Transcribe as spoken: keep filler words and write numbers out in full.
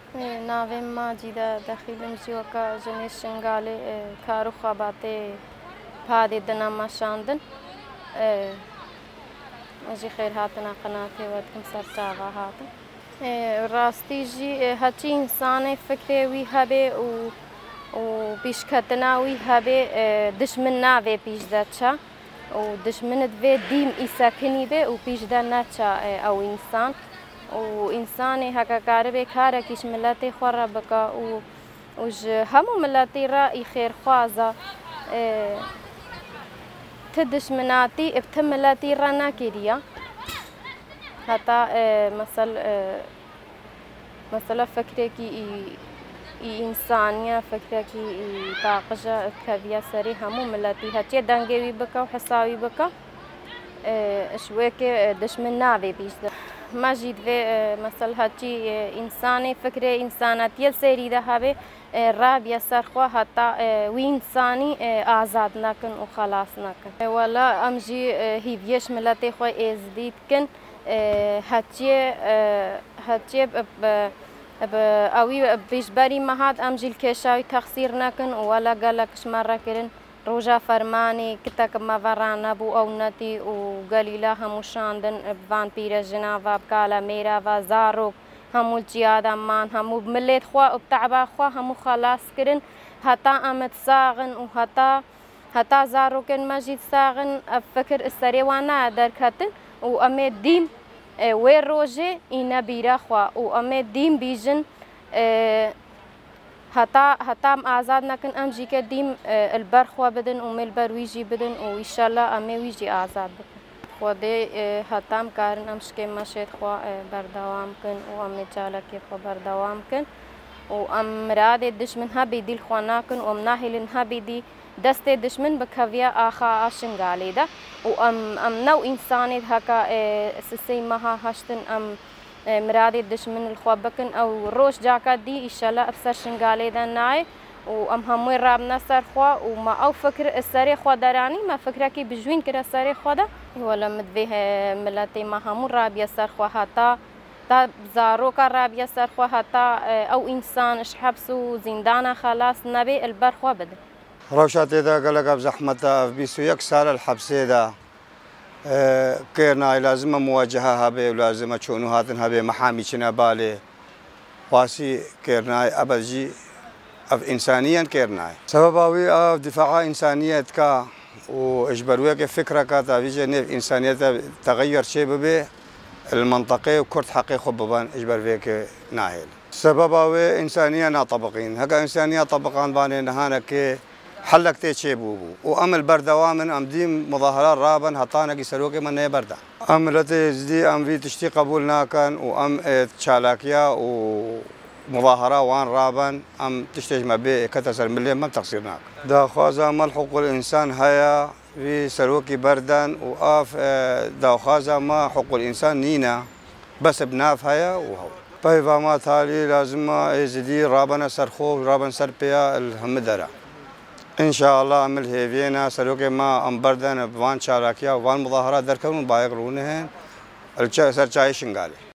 ناوێم ماجیدە دەخیلم جیوەکە ژنێ شنگالێ کار و خەباتێ پادێ دەنامەشاندن ئەژی خێر هاتنە قەناتێوە دکم سەر چاوا هاتن ڕاستیژی هەچی ئینسانێ فکرێوی هەبێ و و پیشکەتناوی هەبێ دشمن ناوێ پیش دەچە و دشمنت vê dîm îsekinî bê û pîş de neça ew însan û însanê hekekaribê karekî ji miletê xwe re bike û û ji hemû miletê re î xêrxwaz e ti dişminatî bi ti miletî re nekiriye heta mesel mesela fikrekî î însaniye fikrekî î taqije keviye serê hemû miletî hetiye dengê wî bike û hesa wî bike ji wêkê dişmin navê pîş de me jî divê mesel hecî însanê fikrê însanetiye serî de hebe rabiye ser xwe heta wî însanî azad nekin û xelas nekin wela em jî hîviye ji miletê xwe êzîdî dikin hetiye hetiye ئەوی پێشبەری مەهات ئەم جیل کێشاوی تەخسیر نەکن و وەلا گەلێکش مەڕەکردن ڕۆژە فەرمانی کتێکم مەڤەڕان نەبوو ئەو نەتی و گەلیلا هەموو شاندن بڤان پیرە ژناڤا بکالە مێراڤا زارۆک هەموو جیادەمان هەموو ملێت خوا و بتەعبا خوا هەموو خەلاسکردن هەتا ئەمت ساغن و هەتا هەتا زارۆکن مەژید ساغن فکر ئەسەرێ وان نایە دەرکەتن و ئەمێ دیم wê rojê îne bîra xwe û em ê dîm bîjin heta heta em azad nekin em jîke dîm li ber xwe bidin û mêl ber wî jî bidin û îşellah em ê wî jî azad bikin Xwedê heta em karin em şikê meşê xwe berdewam bikin û em ê çalakê xwe berdewam bikin û em miradê dişmin hebî dîl xwe nakin û em nahêlin hebî dî destê dişmin bikeviye axa a şingalê de û em em new însanê heka sisê meha heştin em miradê dişmin li xwe bikin ew roj caka dî îşellah ev ser şingalê de nayê û em hemûê rabine ser xwe û me ew fikir li serê xwe deranî me fikrekî bijwîn kir li serê xwe de wela min divê miletê me hemû rabiye ser xwe heta ta zaroka rabiye ser xwe heta ew însan ji heps û zîndana xelas nebe li ber xwe bidin ڕەوشە تێدا گەلەکە زەحمەتە بیست و یەک ساڵە لە حەبسێدا کێرنای لازمە مواجهە هەبێ و لازمە چۆن و هاتن هەبێ مەحامی چنە بالێ خواسی کێرنای ئەبەجی ئەف ئینسانیان کێرنای سەبەباوی ئەو دیفاعا ئینسانیەت کە و ئەژبەروەکە فکرەکە تاویژە نێو ئینسانیەتە تەغەیر چێ ببێ المنطقه و کورد حقی خۆ ببان ئەژبەروێکە ناهێن سەبەباوێ ئینسانیە ناطبقین هەکە ئینسانیە طبقان بانێ نەهانەکێ حلك تيشي بوبو وامل بردوامن ام ديم مظاهرات رابن هطانك سلوكي من بردا ام لتي زدي ام في تشتي قبول ناكن وام تشالاكيا ومظاهره وان رابن ام تشتي ما بي كتسر مليون ما تقصير ناك دا خوازا مال حقوق الانسان هيا في سلوكي بردن واف دا خوازا ما حقوق الانسان نينا بس بناف هيا وهو بايفا ما تالي لازم ازدي رابنا سرخو رابن سربيا الهمدره ان شاء الله عمل هيفينا سلوكي ما ام بردن بوان شاراكيا وان مظاهرات دركون بايق رونهن الچا سر چاي شنگالي